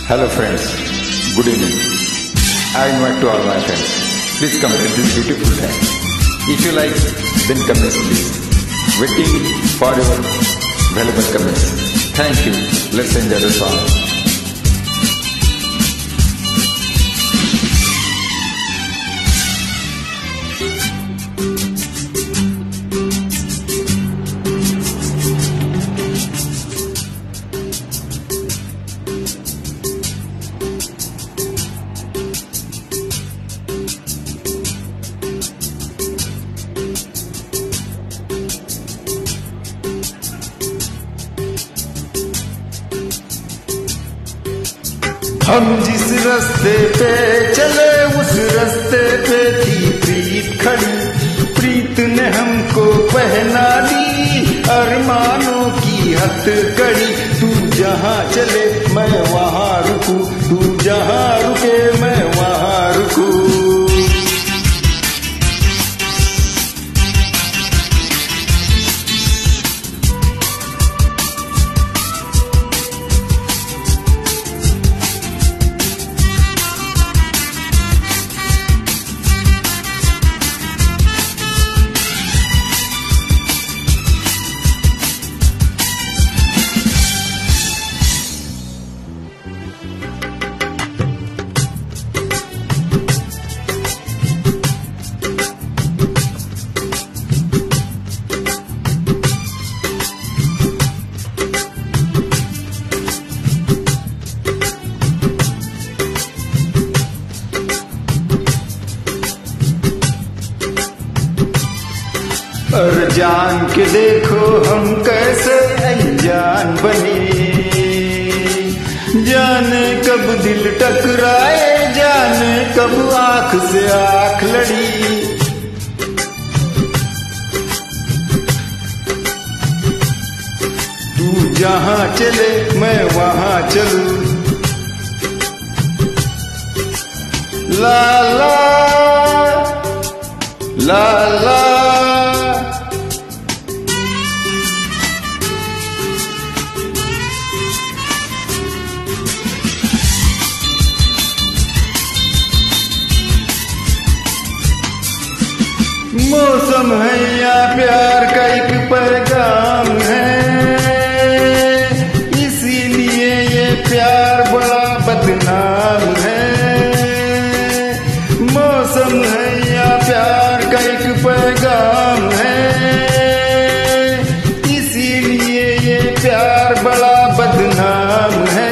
Hello friends, good evening. I invite to all my friends. Please come at this beautiful time. If you like, then comments please. Waiting for your valuable comments. Thank you. Let's enjoy the song. हम जिस रास्ते पे चले उस रास्ते पे थी प्रीत खड़ी, प्रीत ने हमको पहना दी अरमानों की हथकड़ी। तू जहाँ चले मैं वहाँ रुकूं, तू जहाँ रुके मैं वहाँ रुकूं। और जान के देखो हम कैसे अनजान बने, जाने कब दिल टकराए, जाने कब आंख से आंख लड़ी। तू जहाँ चले मैं वहाँ चलूं। ला ला ला ला मौसम है या प्यार का एक पैगाम है, इसीलिए ये प्यार बड़ा बदनाम है। मौसम है या प्यार का एक पैगाम है, इसीलिए ये प्यार बड़ा बदनाम है।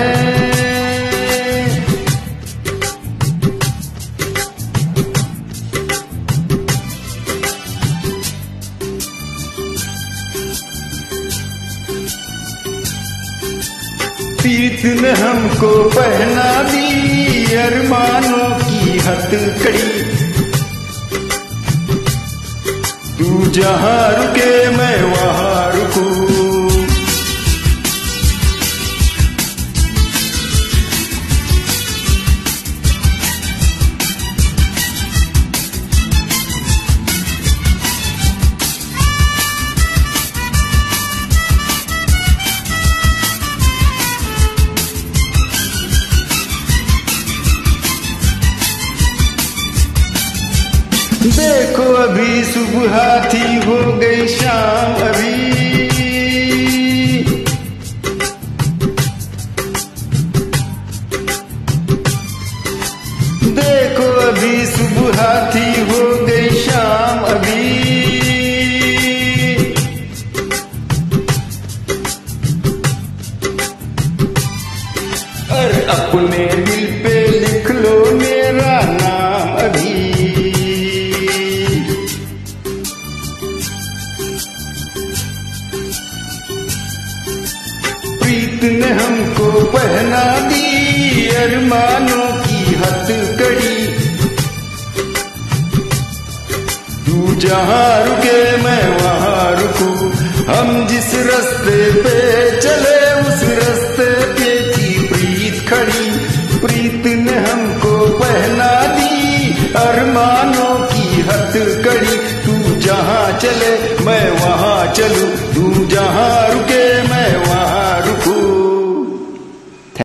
प्रीत ने हमको पहना दी अरमानों की हथकड़ी। तू जहाँ रुके मैं वहाँ रुकूं। देखो अभी सुबह थी हो गई शाम अभी, देखो अभी सुबह थी हो गई शाम अभी। अरे अपने दिल पे लिख लो मेरा नाम अभी। प्रीत ने हमको पहना दी अरमानों की हथकड़ी। तू जहाँ रुके मैं वहाँ रुकूं। हम जिस रास्ते पे चले उस रास्ते पे थी प्रीत खड़ी, प्रीत ने हमको पहना दी अरमानों की हथकड़ी। तू जहाँ चले मैं वहाँ चलूं, तू जहाँ रुके